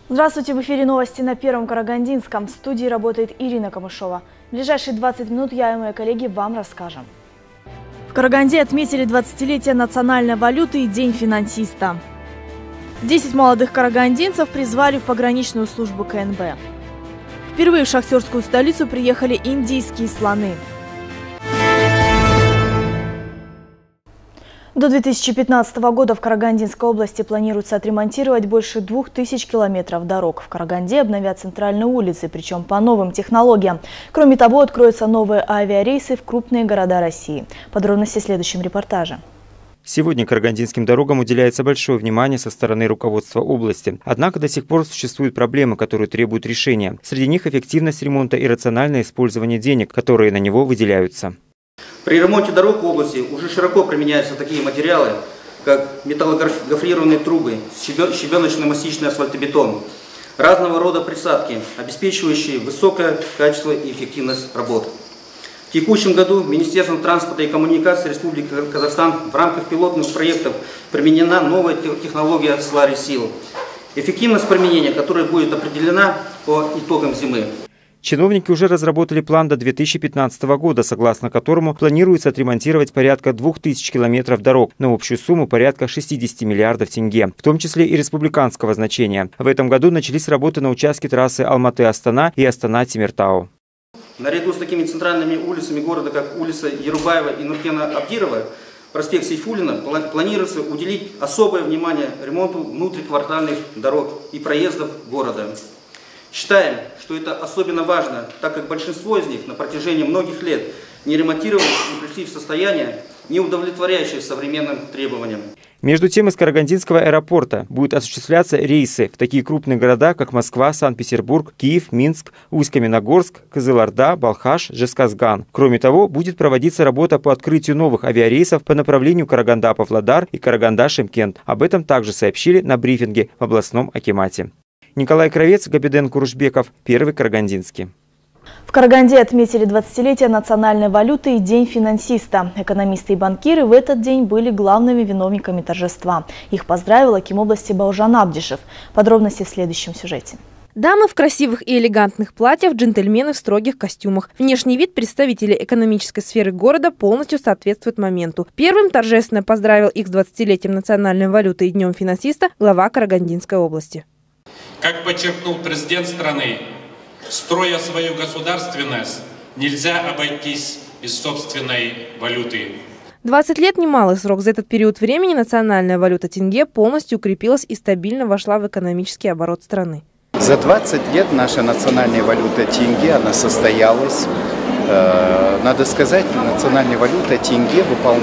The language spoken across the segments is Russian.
Здравствуйте, в эфире новости на Первом Карагандинском. В студии работает Ирина Камышова. В ближайшие 20 минут я и мои коллеги вам расскажем. В Караганде отметили 20-летие национальной валюты и День финансиста. 10 молодых карагандинцев призвали в пограничную службу КНБ. Впервые в шахтерскую столицу приехали индийские слоны. До 2015 года в Карагандинской области планируется отремонтировать больше 2000 километров дорог. В Караганде обновят центральные улицы, причем по новым технологиям. Кроме того, откроются новые авиарейсы в крупные города России. Подробности в следующем репортаже. Сегодня карагандинским дорогам уделяется большое внимание со стороны руководства области. Однако до сих пор существуют проблемы, которые требуют решения. Среди них эффективность ремонта и рациональное использование денег, которые на него выделяются. При ремонте дорог в области уже широко применяются такие материалы, как металлогофрированные трубы, щебеночно-мастичный асфальтобетон, разного рода присадки, обеспечивающие высокое качество и эффективность работ. В текущем году Министерством транспорта и коммуникаций Республики Казахстан в рамках пилотных проектов применена новая технология Slurry-Seal, эффективность применения которой будет определена по итогам зимы. Чиновники уже разработали план до 2015 года, согласно которому планируется отремонтировать порядка 2000 километров дорог на общую сумму порядка 60 миллиардов тенге, в том числе и республиканского значения. В этом году начались работы на участке трассы Алматы-Астана и Астана-Темиртау. Наряду с такими центральными улицами города, как улица Ерубаева и Нуркена Абдирова, проспект Сейфуллина, планируется уделить особое внимание ремонту внутриквартальных дорог и проездов города. Считаем, что это особенно важно, так как большинство из них на протяжении многих лет не ремонтировались и пришли в состояние, не удовлетворяющее современным требованиям. Между тем, из Карагандинского аэропорта будут осуществляться рейсы в такие крупные города, как Москва, Санкт-Петербург, Киев, Минск, Усть-Каменогорск, Кызылорда, Балхаш, Жезказган. Кроме того, будет проводиться работа по открытию новых авиарейсов по направлению Караганда-Павлодар и Караганда-Шымкент. Об этом также сообщили на брифинге в областном акимате. Николай Кравец, Габиден Курушбеков, Первый Карагандинский. В Караганде отметили 20-летие национальной валюты и День финансиста. Экономисты и банкиры в этот день были главными виновниками торжества. Их поздравил аким области Баужан Абдишев. Подробности в следующем сюжете. Дамы в красивых и элегантных платьях, джентльмены в строгих костюмах. Внешний вид представителей экономической сферы города полностью соответствует моменту. Первым торжественно поздравил их с 20-летием национальной валюты и Днем финансиста глава Карагандинской области. Как подчеркнул президент страны, строя свою государственность, нельзя обойтись без собственной валюты. 20 лет – немалый срок. За этот период времени национальная валюта тенге полностью укрепилась и стабильно вошла в экономический оборот страны. За 20 лет наша национальная валюта тенге, она состоялась. Надо сказать, национальная валюта тенге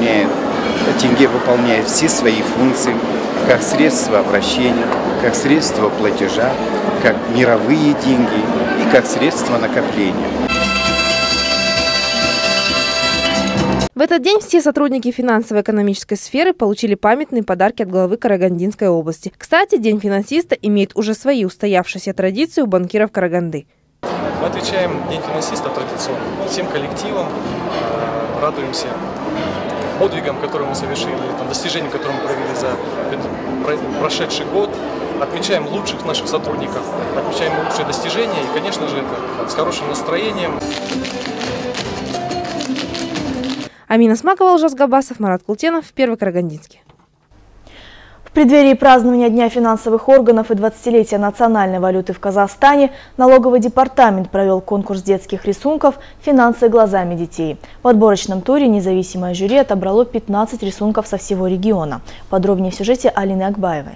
выполняет все свои функции, как средство обращения, как средство платежа, как мировые деньги и как средство накопления. В этот день все сотрудники финансово-экономической сферы получили памятные подарки от главы Карагандинской области. Кстати, День финансиста имеет уже свои устоявшиеся традиции у банкиров Караганды. Мы отвечаем День финансиста традиционно. Всем коллективам радуемся подвигам, которые мы совершили, достижениям, которые мы провели за прошедший год. Отмечаем лучших наших сотрудников, отмечаем лучшие достижения и, конечно же, это с хорошим настроением. Амина Смакова, Алжас Габасов, Марат Култенов, Первый Карагандинский. В преддверии празднования Дня финансовых органов и 20-летия национальной валюты в Казахстане налоговый департамент провел конкурс детских рисунков «Финансы глазами детей». В отборочном туре независимое жюри отобрало 15 рисунков со всего региона. Подробнее в сюжете Алины Акбаевой.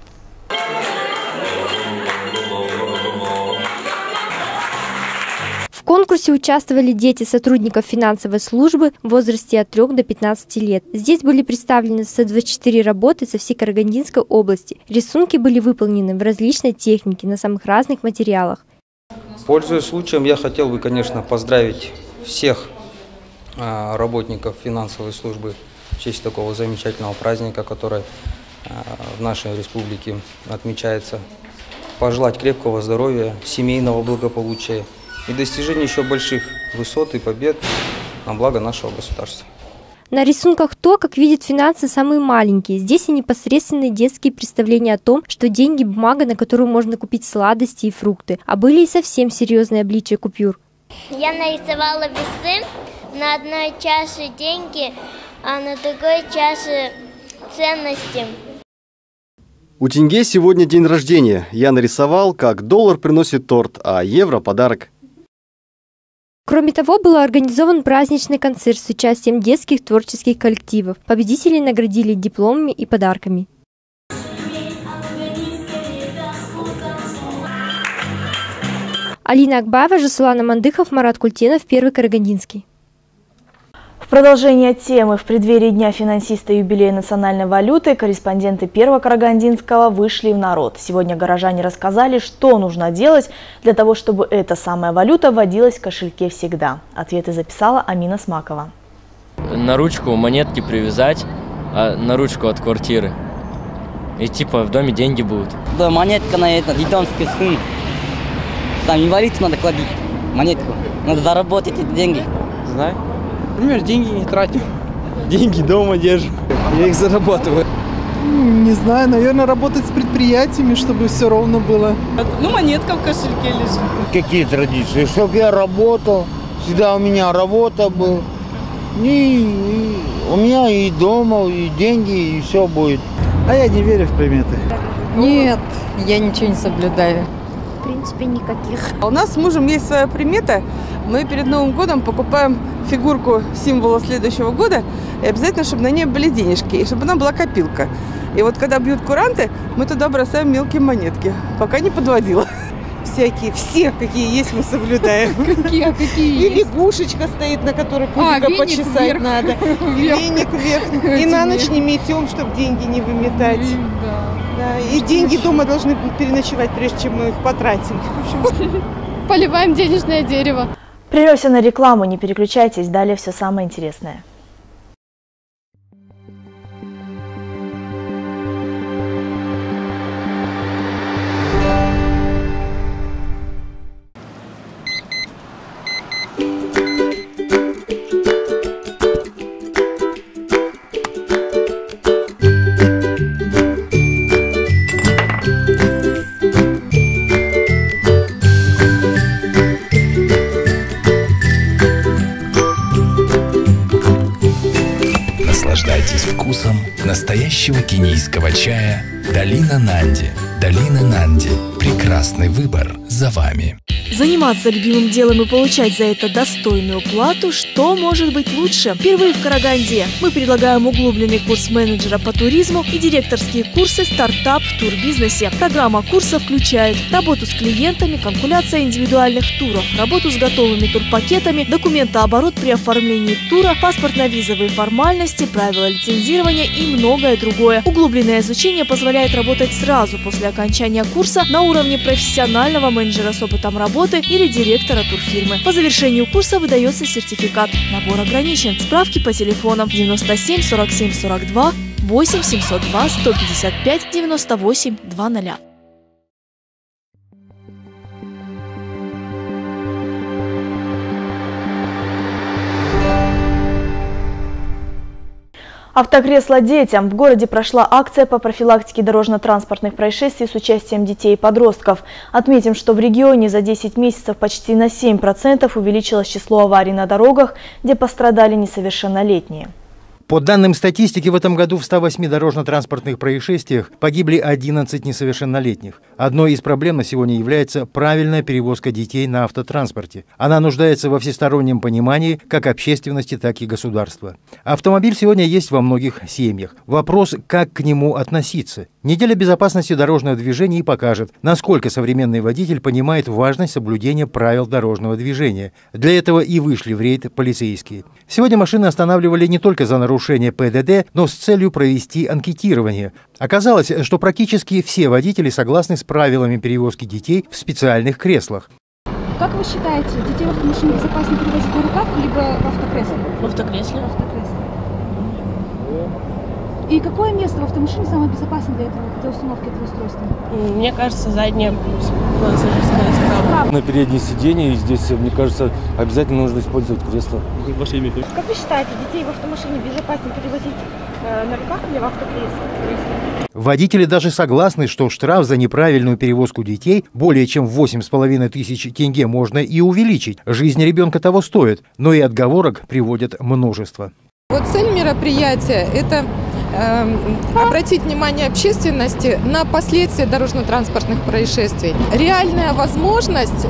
В конкурсе участвовали дети сотрудников финансовой службы в возрасте от 3 до 15 лет. Здесь были представлены 124 работы со всей Карагандинской области. Рисунки были выполнены в различной технике на самых разных материалах. Пользуясь случаем, я хотел бы, конечно, поздравить всех работников финансовой службы в честь такого замечательного праздника, который в нашей республике отмечается. Пожелать крепкого здоровья, семейного благополучия и достижения еще больших высот и побед на благо нашего государства. На рисунках то, как видят финансы самые маленькие. Здесь и непосредственные детские представления о том, что деньги – бумага, на которую можно купить сладости и фрукты. А были и совсем серьезные обличия купюр. Я нарисовала весы, на одной чаше деньги, а на другой чаше ценности. У тенге сегодня день рождения. Я нарисовал, как доллар приносит торт, а евро – подарок. Кроме того, был организован праздничный концерт с участием детских творческих коллективов. Победителей наградили дипломами и подарками. Алина Акбаева, Жасулан Амандыхов, Марат Культенов, Первый Карагандинский. В продолжение темы в преддверии Дня финансиста и юбилея национальной валюты корреспонденты Первого Карагандинского вышли в народ. Сегодня горожане рассказали, что нужно делать для того, чтобы эта самая валюта вводилась в кошельке всегда. Ответы записала Амина Смакова. На ручку монетки привязать, а на ручку от квартиры. И типа в доме деньги будут. Да, монетка на это, дедомский сын. Там инвалидцу надо кладить монетку. Надо заработать эти деньги. Знаю. Например, деньги не тратим. Деньги дома держим. Я их зарабатываю. Не знаю, наверное, работать с предприятиями, чтобы все ровно было. Ну, монетка в кошельке лежит. Какие традиции? Чтоб я работал, всегда у меня работа была. И у меня и дома, и деньги, и все будет. А я не верю в приметы. Нет, я ничего не соблюдаю. В принципе, никаких. У нас с мужем есть своя примета. Мы перед Новым годом покупаем фигурку символа следующего года. И обязательно, чтобы на ней были денежки. И чтобы она была копилка. И вот когда бьют куранты, мы туда бросаем мелкие монетки. Пока не подводила. Всякие, все, какие есть, мы соблюдаем. Какие И лягушечка стоит, на которой пузико почесать надо. Веник вверх. И на ночь не метем, чтобы деньги не выметать. Да, и деньги дома должны переночевать, прежде чем мы их потратим. Поливаем денежное дерево. Прервемся на рекламу, не переключайтесь, далее все самое интересное. Наслаждайтесь вкусом настоящего кенийского чая «Долина Нанди». «Долина Нанди» – прекрасный выбор за вами. Заниматься любимым делом и получать за это достойную плату, что может быть лучше? Впервые в Караганде мы предлагаем углубленный курс менеджера по туризму и директорские курсы «Стартап в турбизнесе». Программа курса включает работу с клиентами, калькуляция индивидуальных туров, работу с готовыми турпакетами, документооборот при оформлении тура, паспортно-визовые формальности, правила лицензирования и многое другое. Углубленное изучение позволяет работать сразу после окончания курса на уровне профессионального менеджера с опытом работы или директора турфирмы. По завершению курса выдается сертификат. Набор ограничен. Справки по телефонам 97 47 42 8 702 155 98 20. Автокресло детям. В городе прошла акция по профилактике дорожно-транспортных происшествий с участием детей и подростков. Отметим, что в регионе за 10 месяцев почти на 7% увеличилось число аварий на дорогах, где пострадали несовершеннолетние. По данным статистики, в этом году в 108 дорожно-транспортных происшествиях погибли 11 несовершеннолетних. Одной из проблем на сегодня является правильная перевозка детей на автотранспорте. Она нуждается во всестороннем понимании как общественности, так и государства. Автомобиль сегодня есть во многих семьях. Вопрос, как к нему относиться. Неделя безопасности дорожного движения и покажет, насколько современный водитель понимает важность соблюдения правил дорожного движения. Для этого и вышли в рейд полицейские. Сегодня машины останавливали не только за нарушение ПДД, но с целью провести анкетирование. Оказалось, что практически все водители согласны с правилами перевозки детей в специальных креслах. Как вы считаете, детей в автомашине безопаснее перевозить на руках, либо в автокресле? В автокресле. И какое место в автомашине самое безопасное для установки этого устройства? Мне кажется, задняя пассажирская справа. На переднее сиденье, и здесь, мне кажется, обязательно нужно использовать кресло. Как вы считаете, детей в автомашине безопаснее перевозить на руках или в автокресле? Водители даже согласны, что штраф за неправильную перевозку детей более чем в 8,5 тысяч тенге можно и увеличить. Жизнь ребенка того стоит, но и отговорок приводят множество. Вот цель мероприятия – это обратить внимание общественности на последствия дорожно-транспортных происшествий. Реальная возможность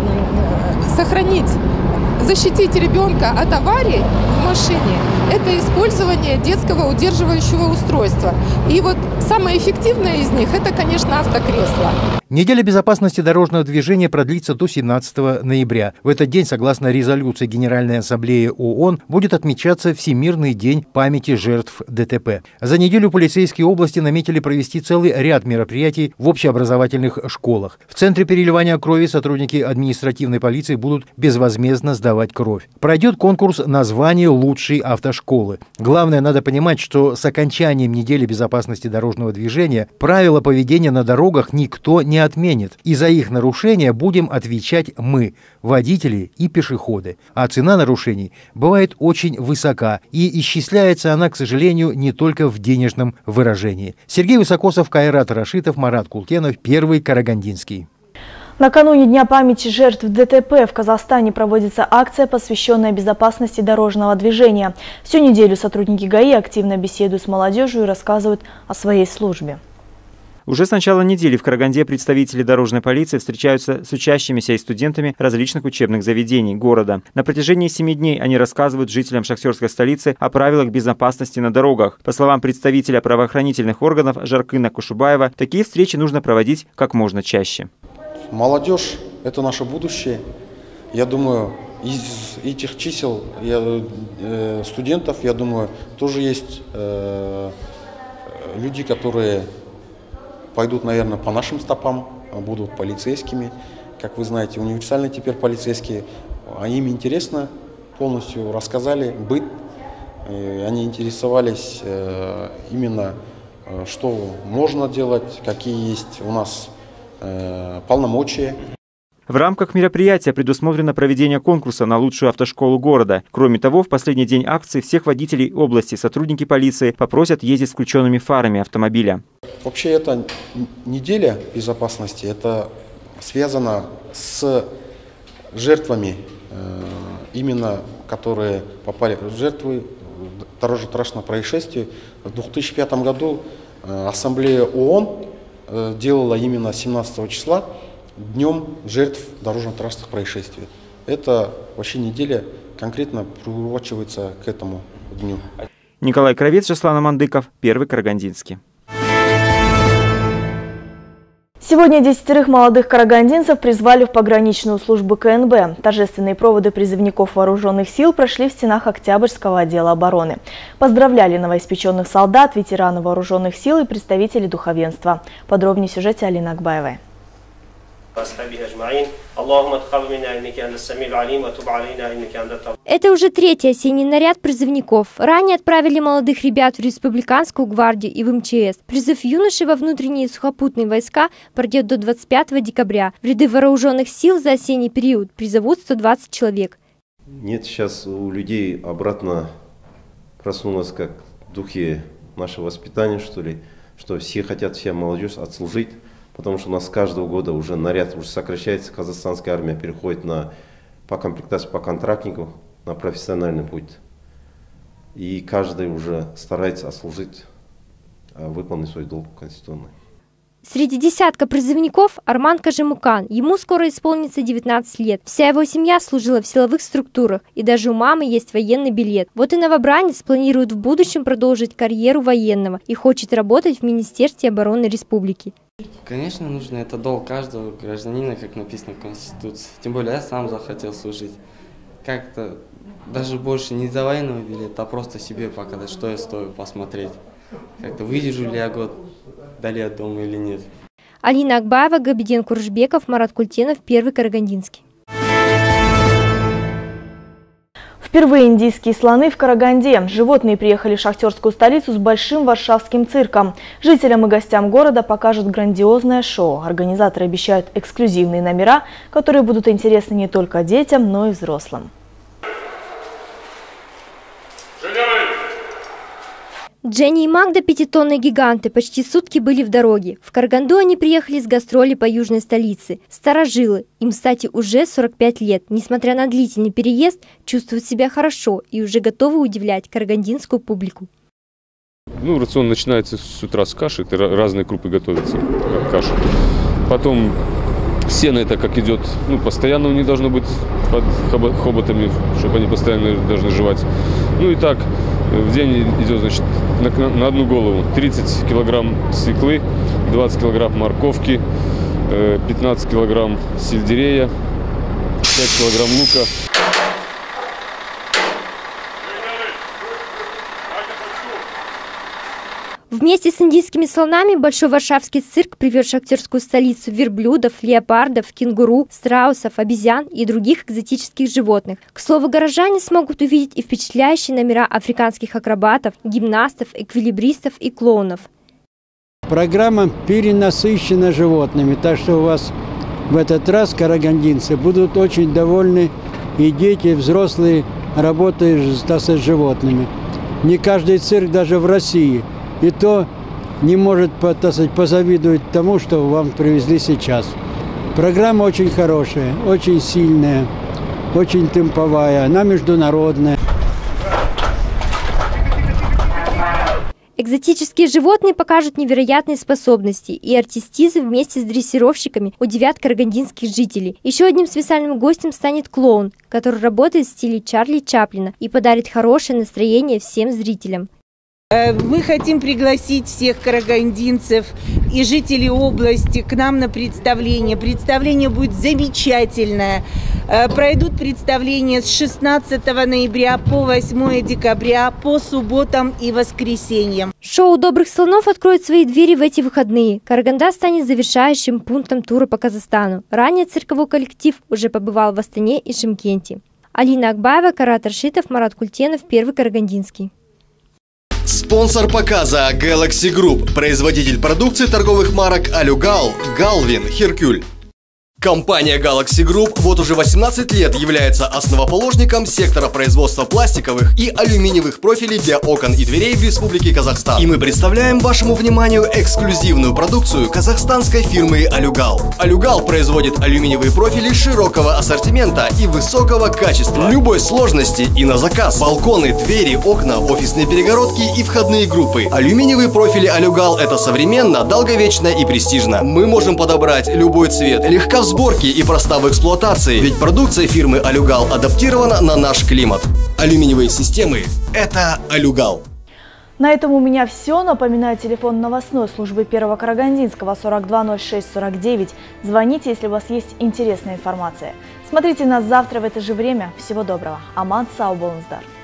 защитить ребенка от аварий в машине – это использование детского удерживающего устройства. И вот самое эффективное из них – это, конечно, автокресло. Неделя безопасности дорожного движения продлится до 17 ноября. В этот день, согласно резолюции Генеральной Ассамблеи ООН, будет отмечаться Всемирный день памяти жертв ДТП. За неделю полицейские области наметили провести целый ряд мероприятий в общеобразовательных школах. В центре переливания крови сотрудники административной полиции будут безвозмездно сдавать кровь. Пройдет конкурс на звание лучшей автошколы. Главное, надо понимать, что с окончанием недели безопасности дорожного движения правила поведения на дорогах никто не отменит, и за их нарушения будем отвечать мы, водители и пешеходы. А цена нарушений бывает очень высока, и исчисляется она, к сожалению, не только в денежном выражении. Сергей Высокосов, Кайрат Рашитов, Марат Култенов, Первый Карагандинский. Накануне Дня памяти жертв ДТП в Казахстане проводится акция, посвященная безопасности дорожного движения. Всю неделю сотрудники ГАИ активно беседуют с молодежью и рассказывают о своей службе. Уже с начала недели в Караганде представители дорожной полиции встречаются с учащимися и студентами различных учебных заведений города. На протяжении 7 дней они рассказывают жителям шахтерской столицы о правилах безопасности на дорогах. По словам представителя правоохранительных органов Жаркына Кушубаева, такие встречи нужно проводить как можно чаще. Молодежь – это наше будущее. Я думаю, из этих чисел студентов, я думаю, тоже есть люди, которые пойдут, наверное, по нашим стопам, будут полицейскими. Как вы знаете, универсальные теперь полицейские, им интересно, полностью рассказали быт. Они интересовались именно, что можно делать, какие есть у нас полномочия. В рамках мероприятия предусмотрено проведение конкурса на лучшую автошколу города. Кроме того, в последний день акции всех водителей области сотрудники полиции попросят ездить с включенными фарами автомобиля. Вообще эта неделя безопасности, это связано с жертвами, именно которые попали в жертвы дорожно-транспортного происшествия. В 2005 году Ассамблея ООН делала именно 17 числа Днем жертв дорожно-транспортных происшествий. Это вообще неделя конкретно приурочивается к этому дню. Николай Кравец, Жаслан Амандыков, Первый Карагандинский. Сегодня 10 молодых карагандинцев призвали в пограничную службу КНБ. Торжественные проводы призывников вооруженных сил прошли в стенах Октябрьского отдела обороны. Поздравляли новоиспеченных солдат, ветеранов вооруженных сил и представителей духовенства. Подробнее в сюжете Алины Акбаевой. Это уже третий осенний наряд призывников. Ранее отправили молодых ребят в Республиканскую гвардию и в МЧС. Призыв юношей во внутренние сухопутные войска пройдет до 25 декабря. В ряды вооруженных сил за осенний период призовут 120 человек. Нет, сейчас у людей обратно проснулось как в духе нашего воспитания, что ли, что все хотят, вся молодежь отслужить. Потому что у нас с каждого года уже наряд уже сокращается, казахстанская армия переходит по комплектации по контрактнику на профессиональный путь. И каждый уже старается отслужить, выполнить свой долг конституционный. Среди десятка призывников Арман Кажемукан. Ему скоро исполнится 19 лет. Вся его семья служила в силовых структурах, и даже у мамы есть военный билет. Вот и новобранец планирует в будущем продолжить карьеру военного и хочет работать в Министерстве обороны республики. Конечно, нужно. Это долг каждого гражданина, как написано в Конституции. Тем более я сам захотел служить. Как-то даже больше не за военного билета, а просто себе показать, что я стою, посмотреть. Как-то выдержу ли я год вдали от дома или нет. Алина Акбаева, Габиден Куржбеков, Марат Культенов, Первый Карагандинский. В Впервые индийские слоны в Караганде. Животные приехали в шахтерскую столицу с большим варшавским цирком. Жителям и гостям города покажут грандиозное шоу. Организаторы обещают эксклюзивные номера, которые будут интересны не только детям, но и взрослым. Дженни и Магда, пятитонные гиганты, почти сутки были в дороге. В Караганду они приехали с гастроли по южной столице. Старожилы, им, кстати, уже 45 лет. Несмотря на длительный переезд, чувствуют себя хорошо и уже готовы удивлять карагандинскую публику. Рацион начинается с утра с каши, это разные крупы готовятся, как каша. Потом сено это как идет, постоянно у них должно быть под хоботами, чтобы они постоянно должны жевать. И так в день идет, значит, на одну голову 30 килограмм свеклы, 20 килограмм морковки, 15 килограмм сельдерея, 5 килограмм лука. Вместе с индийскими слонами большой варшавский цирк привез в шахтерскую столицу верблюдов, леопардов, кенгуру, страусов, обезьян и других экзотических животных. К слову, горожане смогут увидеть и впечатляющие номера африканских акробатов, гимнастов, эквилибристов и клоунов. Программа перенасыщена животными, так что у вас в этот раз карагандинцы будут очень довольны, и дети, и взрослые, работая с животными. Не каждый цирк даже в России и то не может, позавидовать тому, что вам привезли сейчас. Программа очень хорошая, очень сильная, очень темповая, она международная. Экзотические животные покажут невероятные способности, и артистизы вместе с дрессировщиками удивят карагандинских жителей. Еще одним специальным гостем станет клоун, который работает в стиле Чарли Чаплина и подарит хорошее настроение всем зрителям. Мы хотим пригласить всех карагандинцев и жителей области к нам на представление. Представление будет замечательное. Пройдут представления с 16 ноября по 8 декабря, по субботам и воскресеньям. Шоу «Добрых слонов» откроет свои двери в эти выходные. Караганда станет завершающим пунктом тура по Казахстану. Ранее цирковой коллектив уже побывал в Астане и Шымкенте. Алина Акбаева, Карат Рашитов, Марат Культенов, Первый Карагандинский. Спонсор показа Galaxy Group, производитель продукции торговых марок Алюгал, Галвин, Херкюль. Компания Galaxy Group вот уже 18 лет является основоположником сектора производства пластиковых и алюминиевых профилей для окон и дверей в Республике Казахстан. И мы представляем вашему вниманию эксклюзивную продукцию казахстанской фирмы Алюгал. Алюгал производит алюминиевые профили широкого ассортимента и высокого качества, любой сложности и на заказ. Балконы, двери, окна, офисные перегородки и входные группы. Алюминиевые профили Алюгал — это современно, долговечно и престижно. Мы можем подобрать любой цвет, легко в сборке и проста в эксплуатации, ведь продукция фирмы Алюгал адаптирована на наш климат. Алюминиевые системы – это Алюгал. На этом у меня все. Напоминаю, телефон новостной службы Первого Карагандинского 420649. Звоните, если у вас есть интересная информация. Смотрите нас завтра в это же время. Всего доброго. Аман Сау Болнсдар.